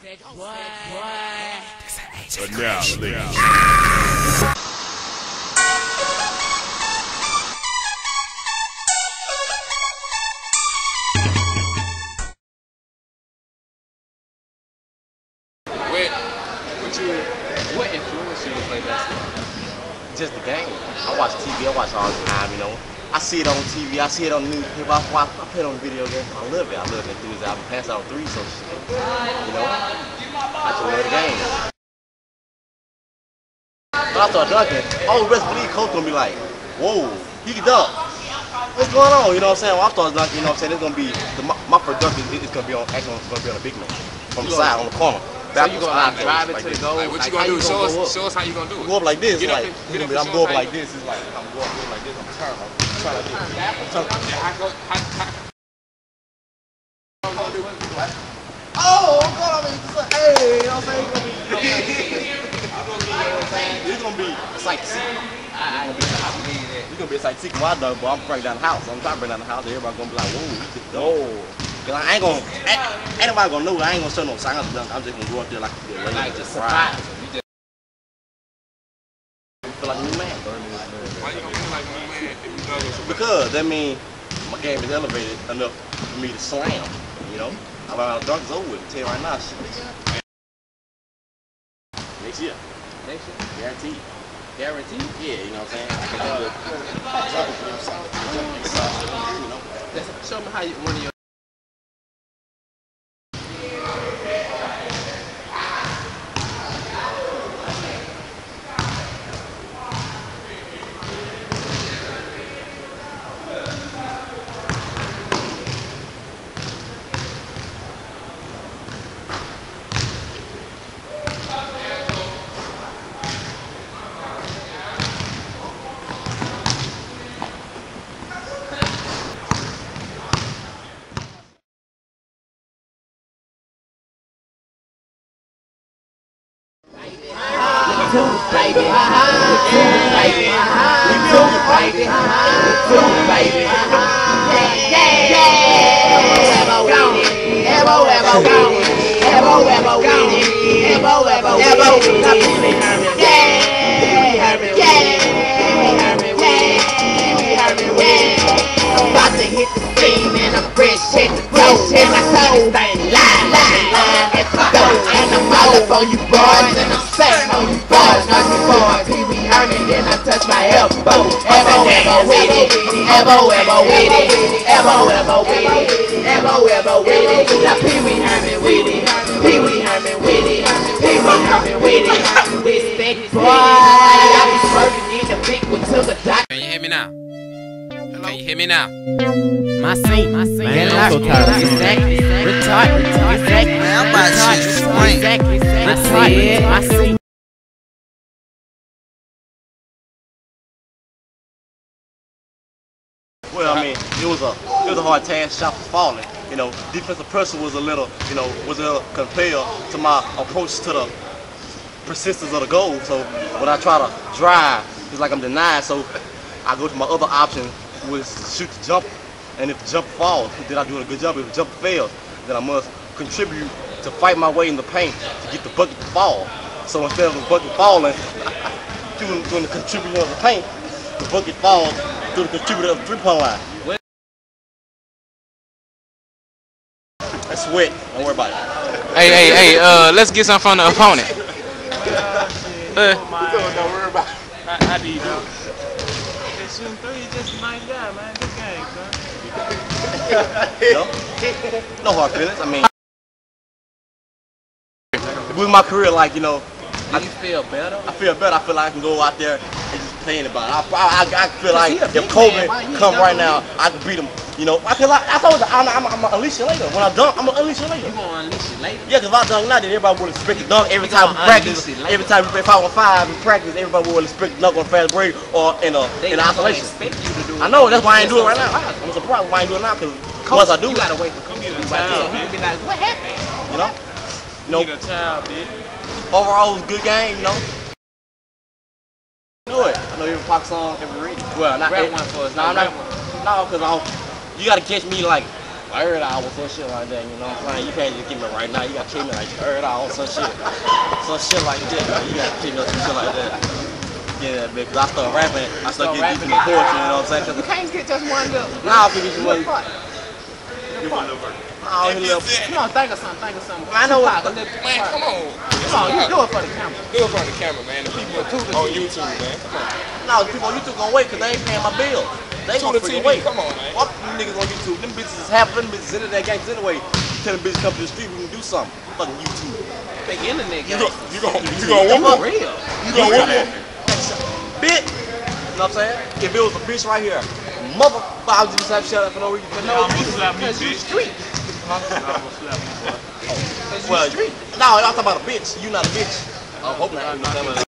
But now, What influenced you to play basketball? Just the game. I watch TV, I watch all the time, you know. I see it on TV, I see it on the newspaper, I play it on video games. I love it. I love the enthusiasm. I can pass out 3, so shit. You know? I just love the game. When I start dunking, all the rest of the league coach gonna be like, whoa, he can dunk. What's going on? You know what I'm saying? When I start dunking, you know what I'm saying? It's gonna be my first dunk is gonna be on a big man. From the side, on the corner. So you gonna drive it to the goal? Like, what you gonna do? Show us how you gonna do it. Go up like this, get like I'm going up like this. this. It's like I'm going up like this. I'm turning like this. Oh, God! I mean, hey, you know what I'm saying? It's gonna be a sight to see. It's gonna be a sight to see. When I dunk, but I'm bringing down the house. I'm trying to bring down the house. Everybody gonna be like, whoa, he took the Cause I ain't gonna, anybody gonna know. I ain't gonna show no signs of dunk. I'm just gonna go up there like just surprise. You feel like a new man. Why you gonna feel like a new man if you dunk with Because that means my game is elevated enough for me to slam. You know, I'm about to dunk is over with. Tell you right now, shit. Next year. Next year? Guaranteed. Guaranteed? Yeah, you know what I'm saying? I can do it. You know. Show me how you, one of your baby, about to hit the scene and I'm fresh at the door, and I saw this thing line at the door, and I'm all up on you boys, and I'm saying on you boys, not you boys. Pee-wee Herman, then I touch my elbow, elbow with it, elbow with it, elbow with it, elbow with it. Now Pee-wee Herman with it, Pee-wee Herman with it, Pee-wee Herman with it. This thick boy, I be swerving in the big one to the dock. Can you hear me now? Can you hear me now? My scene, man, I'm so tired of seeing Man, I'm about to spring. my scene. Well, I mean, it was a hard task. Shot was falling. You know, defensive pressure was a little compelled to my approach to the persistence of the goal. So when I try to drive, it's like I'm denied. So I go to my other option, which is shoot the jumper. And if the jumper falls, then I do a good jump. If the jumper fails, then I must contribute to fight my way in the paint to get the bucket to fall. So instead of the bucket falling, doing the contributor of the paint, the bucket falls through the contributor of the three-point line. That's sweat. Don't worry about it. Hey, let's get some from the opponent. Don't worry about it. How do you do? Shooting 3, just a nice guy, man. Good game, son. No hard feelings. I mean, with my career, like, you know, Do you feel better? I feel better. I feel like I can go out there and just play anybody. I feel like if Kobe come right now, I can beat him. You know, I feel like I told you, I'm gonna unleash it later. When I dunk, I'm gonna unleash it later. You gonna unleash it later? Yeah, because if I dunk now, then everybody will expect to dunk every time we practice. Every time we play 5-on-5 in practice, everybody will expect to dunk on fast break or in isolation. Expect you to do it. I know, that's why I ain't doing it right now. I'm surprised why I ain't doing it now, because once I do, you gotta wait for Kobe to be right there. So he can be like, what happened? You know? Need a child, bitch. Overall, it was a good game, you know? You know it. I know every pop song, every read. Well, not Rap one for us. No, because you gotta catch me like third hour, some shit like that, you know what I'm saying? You can't just give me right now, you gotta keep me like third hour, some shit like that, like, you gotta keep me some shit like that. Yeah, because I started rapping, I started getting deep in the poetry, you know what I'm saying? You can't get just one little. Nah, I can get you one. Give one little verse. Oh, come on, think of something. I know what. Man, come on. Come on, you do it for the camera. Do it for the camera, man. The people on YouTube, man. Come on. No, the people on YouTube gonna wait because they ain't paying my bill. They gonna TUTOR TV, wait. come on, man. Fuck them niggas on YouTube. Them bitches is half of them bitches into that gangs anyway. Tell them bitches come to the street, we can do something. Fucking YouTube. Big internet You gang. gonna whoop Real. You gonna whoop him? Bitch. You know what I'm saying? If it was a bitch right here, motherfucker, I was just have shut up for no reason. For no reason. Because you street. Well, no, I'm talking about a bitch. You not a bitch. I hope not.